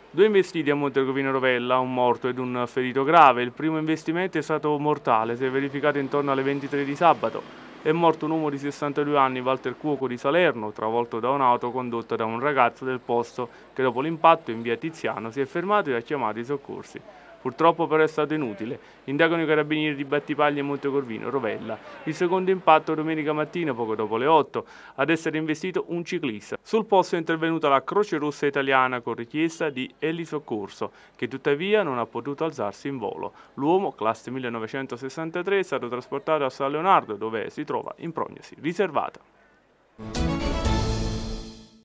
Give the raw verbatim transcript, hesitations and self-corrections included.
Due investiti a Montecorvino Rovella, un morto ed un ferito grave. Il primo investimento è stato mortale, si è verificato intorno alle ventitré di sabato. È morto un uomo di sessantadue anni, Walter Cuoco di Salerno, travolto da un'auto condotta da un ragazzo del posto che dopo l'impatto in via Tiziano si è fermato e ha chiamato i soccorsi. Purtroppo però è stato inutile. Indagano i carabinieri di Battipaglia e Montecorvino Rovella. Il secondo impatto domenica mattina, poco dopo le otto, ad essere investito un ciclista. Sul posto è intervenuta la Croce Rossa Italiana con richiesta di elisoccorso, che tuttavia non ha potuto alzarsi in volo. L'uomo, classe millenovecentosessantatré, è stato trasportato a San Leonardo, dove si trova in prognosi riservata.